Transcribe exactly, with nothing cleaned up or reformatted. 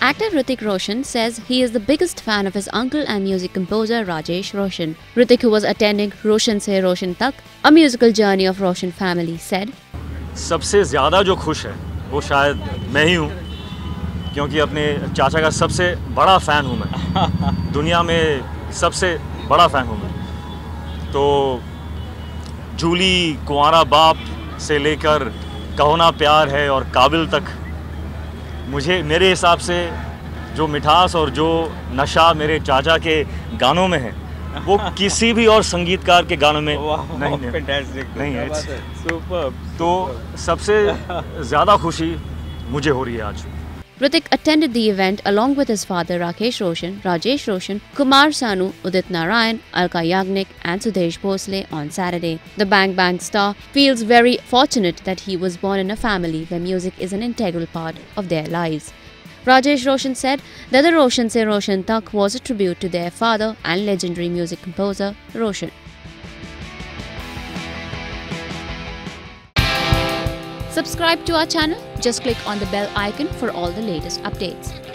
Actor Hrithik Roshan says he is the biggest fan of his uncle and music composer Rajesh Roshan. Hrithik, who was attending Roshan Se Roshan Tak, a musical journey of Roshan family, said, सबसे ज़्यादा जो खुश है वो शायद मैं ही हूँ, क्योंकि अपने चाचा का सबसे बड़ा फ़ैन हूँ मैं। दुनिया में सबसे बड़ा फ़ैन हूँ मैं। तो जूली, कुंवारा बाप से लेकर कहो ना प्यार है और काबिल तक, मुझे मेरे हिसाब से जो मिठास और जो नशा मेरे चाचा के गानों में है वो किसी भी और संगीतकार के गानों में नहीं है। नहीं है। सुपर। तो सबसे ज़्यादा खुशी मुझे हो रही है आज। Hrithik attended the event along with his father Rakesh Roshan, Rajesh Roshan, Kumar Sanu, Udit Narayan, Alka Yagnik and Sudesh Bhosle on Saturday. The Bang Bang star feels very fortunate that he was born in a family where music is an integral part of their lives. Rajesh Roshan said that the Roshan Se Roshan Tak was a tribute to their father and legendary music composer Roshan. Subscribe to our channel. Just click on the bell icon for all the latest updates.